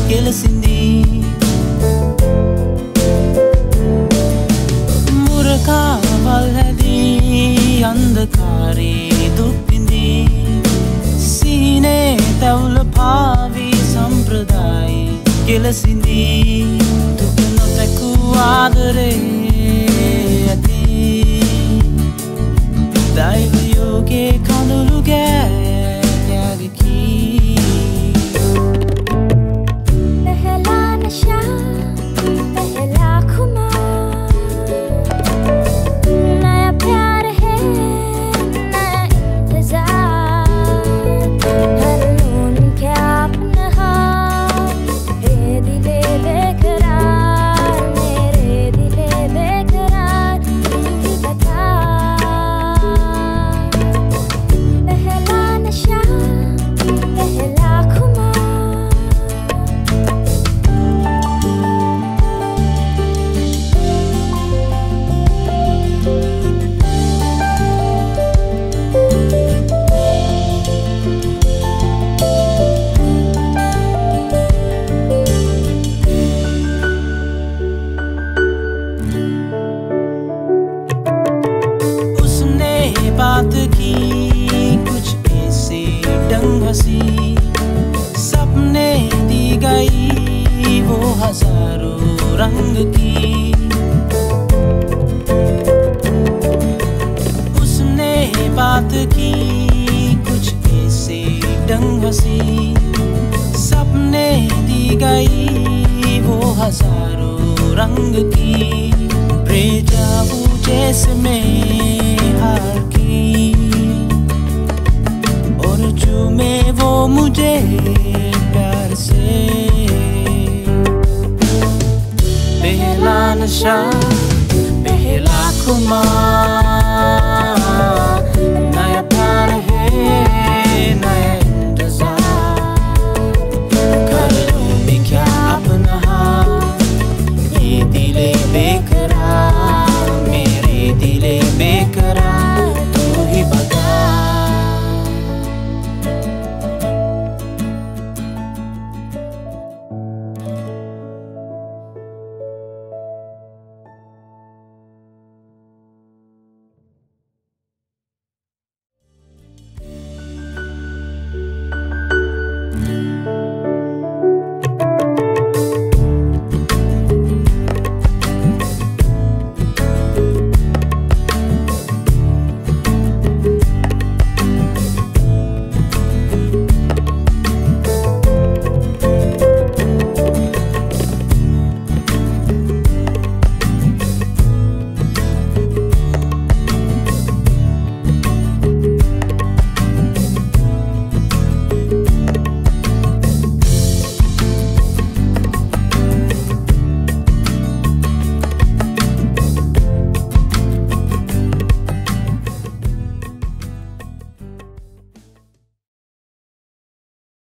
ಗೆಲಸಿಂದಿ ಮುರಕಾವಲ್ಹದಿ ಅಂಧಕಾರಿ ದುಪ್ಪಿಂದಿ ಸೀನೆ ತೌಲ ಭಾವಿ ಸಂಪ್ರದಾಯ ಗೆಲಸಿಂದಿ ತುಕನು ತೆಕ್ಕು ಆದರೆ ಅತಿ ದೈವ ಯೋಗೆ ಕಂದುಲುಗೆ ತ್ಯಾಗಕಿ पहला नशा पहला खुमार नया प्यार है नया इंतजार हर नून क्या अपना हे दिले बेकरार मेरे दिले बेकरार तू ही बता पहला नशा पहला खुमार उसने बात की कुछ ऐसे ढंग हंसी सपने दी गई वो हजारों रंग की उसने बात की कुछ ऐसे ढंग हंसी सपने दी गई वो हजारों रंग की प्रेजाबू जैसे में हार की और चूमे वो मुझे प्यार से पहला नशा पहला खुमार